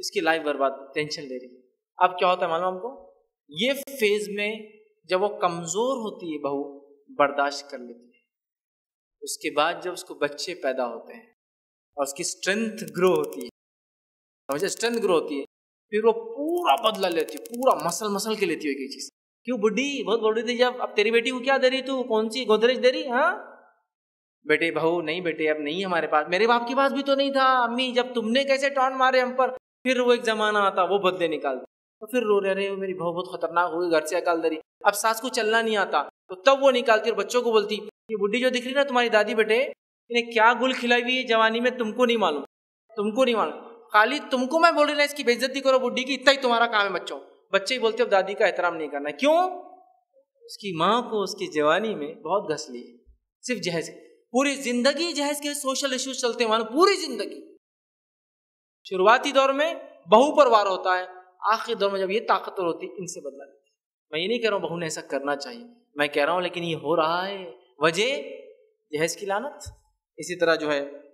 इसकी लाइफ बर्बाद, टेंशन ले रही है। अब क्या होता है मालूम हमको, ये फेज में जब वो कमजोर होती है बहू, बर्दाश्त कर लेती है, उसके बाद जब उसको बच्चे पैदा होते हैं और उसकी स्ट्रेंथ ग्रो होती है, समझे, स्ट्रेंथ ग्रो होती है, फिर वो पूरा बदला लेती है, पूरा मसल के लेती है एक चीज। क्यों बुढ़ी, बहुत बड़ी थी जब, अब तेरी बेटी को क्या दे रही तू, कौन सी गोदरेज दे रही? हाँ बेटे, बहू नहीं बेटे, अब नहीं हमारे पास, मेरे बाप के पास भी तो नहीं था अम्मी, जब तुमने कैसे टॉन्ट मारे हम पर। फिर वो एक जमाना आता, वो बदले निकालते, तो फिर रो रहे, अरे मेरी बहू बहुत खतरनाक हुई, घर से निकाल दे रही। अब सास को चलना नहीं आता, तो तब वो निकालती और बच्चों को बोलती, ये बुढ़ी जो दिख रही ना तुम्हारी दादी बेटे, इन्हें क्या गुल खिलाई हुई है जवानी में, तुमको नहीं मालूम, तुमको नहीं मालूम, खाली तुमको मैं बोल रही ना इसकी बेइज्जती करो बुढ़ी की, इतना ही तुम्हारा काम है। बच्चों, बच्चे ही बोलते अब दादी का एहतराम नहीं करना। क्यों? उसकी माँ को उसकी जवानी में बहुत घस ली, सिर्फ जहेज, पूरी जिंदगी जहेज के सोशल इश्यूज चलते हैं, पूरी जिंदगी। शुरुआती दौर में बहू पर वार होता है, आखिरी दौर में जब ये ताकतवर होती है, इनसे बदला लेती है। मैं ये नहीं कह रहा हूँ बहू ने ऐसा करना चाहिए, मैं कह रहा हूँ लेकिन ये हो रहा है, वजह जहेज की लानत। इसी तरह जो है